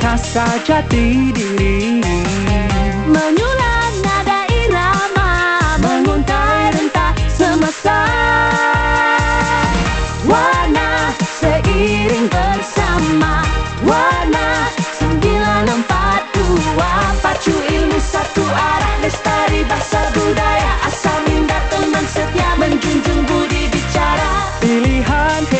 rasa jati diri, menyulam nada irama, menguntai rentah semesta. Warna seiring bersama, warna 942, pacu ilmu satu arah, lestari bahasa budaya, asal minda teman setia, menjunjung budi bicara. pilihan